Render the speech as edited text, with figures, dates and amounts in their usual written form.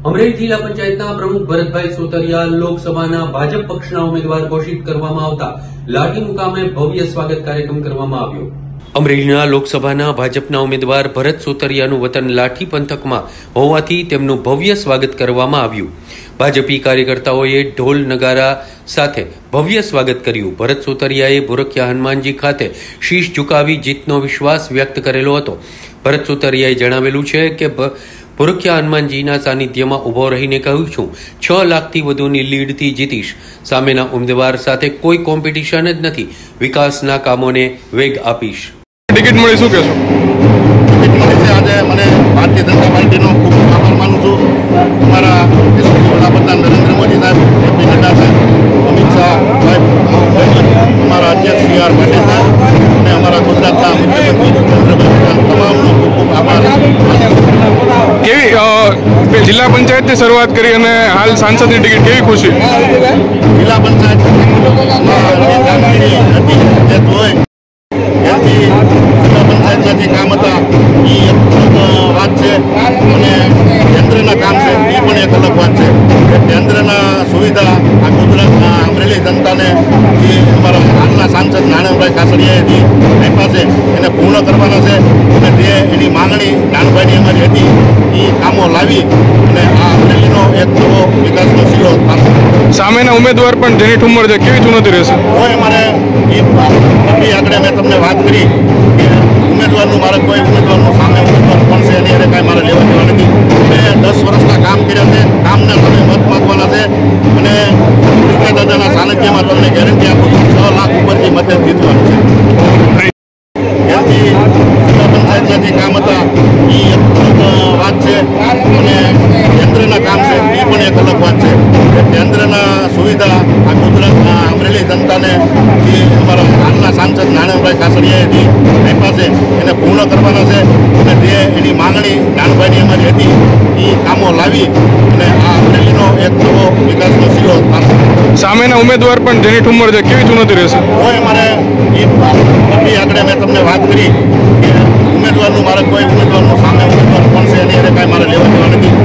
અમરેલી જિલ્લા પંચાયતના પ્રમુખ ભરતભાઈ સોતરિયા લોકસભાના ભાજપ પક્ષના ઉમેદવાર ઘોષિત કરવામાં આવતા લાઠી મુકામે ભવ્ય સ્વાગત કાર્યક્રમ કરવામાં આવ્યો। અમરેલીના લોકસભાના ભાજપના ઉમેદવાર ભરત સોતરિયાનું વતન લાઠી પંથકમાં હોવાથી તેમનું ભવ્ય સ્વાગત કરવામાં આવ્યું। ભાજપી કાર્યકર્તાઓએ ઢોલ નગારા સાથે ભવ્ય સ્વાગત કર્યું। ભરત સોતરિયાએ ભુરખિયા હનુમાનજી ખાતે શીશ ઝુકાવી જીતનો વિશ્વાસ વ્યક્ત કરેલો હતો। ભરત સોતરિયાએ જણાવેલું છે કે ભુરખિયા હનુમાનજીના સાનિધ્યમાં ઉભો રહીને કહ્યું છું 6 લાખથી વધુની લીડથી જીતીશ। સામેના ઉમેદવાર સાથે કોઈ કોમ્પિટિશન જ નથી, વિકાસના કામોને વેગ આપીશ। ટિકિટ મળી શું કહેશો? ટિકિટ મળી છે આજે મને ભારતીય જનતા પાર્ટીનો ખૂબ આભાર માનું છું। અમારા વડાપ્રધાન નરેન્દ્ર મોદી સાહેબ, જેપી નડ્ડા સાહેબ, અમિત શાહ સાહેબ, અમારા અધ્યક્ષ સી આર પાટીલ સાહેબ અને અમારા ગુજરાતના મુખ્યમંત્રી ચંદ્રભાઈ તમામનો ખૂબ ખૂબ આભાર માનું છું। કેવી જિલ્લા પંચાયતથી શરૂઆત કરી અને હાલ સાંસદની ટિકિટ કેવી ખુશી? જિલ્લા પંચાયતમાં કામગીરી હતી જે હોય એથી જિલ્લા પંચાયતના જે કામ હતા એ એક વાત છે અને કેન્દ્રના કામ છે એ પણ એક અલગ વાત છે। કેન્દ્રના સુવિધા આ ગુજરાતના અમરેલી જનતાને જે અમારા હાલના સાંસદ નાણાભાઈ કાસડિયાએ જે આપ્યા છે એને પૂર્ણ કરવાના છે અને જે એની માંગણી નાનભાઈની અમારી હતી એ કામો લાવી અને આ અમરેલીનો એક નવો વિકાસનો શીલો સામેના ઉમેદવાર પણ જેની ઠુમર છે, કેવી ચુનૌતી રહેશે? કોઈ મારે એ આગળ મેં તમને વાત કરી કે ઉમેદવારનું મારે કોઈ ઉમેદવારનું સામે ઉમેદવાર કોણ છે એની કાંઈ મારે લેવા દેવા નથી। મેં 10 વર્ષના કામ કર્યા છે, કામના તમે મત માગવાના છે અને ભુરખિયા દાદાના સાનિધ્યમાં તમને ગેરંટી આપું છું 6 લાખ ઉપરથી મતે જીતવાનું છે। એથી જિલ્લા પંચાયતના જે કામ હતા એ એક વાત છે અને કેન્દ્રના કામ છે એ પણ એક અલગ વાત છે। કેન્દ્રના સુવિધા આ ગુજરાતના અમરેલી જનતાને જે અમારા હાલના સાંસદ નાણાભાઈ કાસડિયાએ જે આપ્યા છે એને પૂર્ણ કરવાના છે અને જે એની માંગણી નાનભાઈની અમારી હતી એ કામો લાવી અને આ અમરેલીનો એક નવો વિકાસનો શીલો સામેના ઉમેદવાર પણ જેની ઠુમર છે, કેવી ચુનૌતી રહેશે? કોઈ મારે એ આગળ મેં તમને વાત કરી કે ઉમેદવારનું મારે કોઈ ઉમેદવારનું સામે ઉમેદવાર કોણ છે એની કાંઈ મારે લેવા દેવા નથી।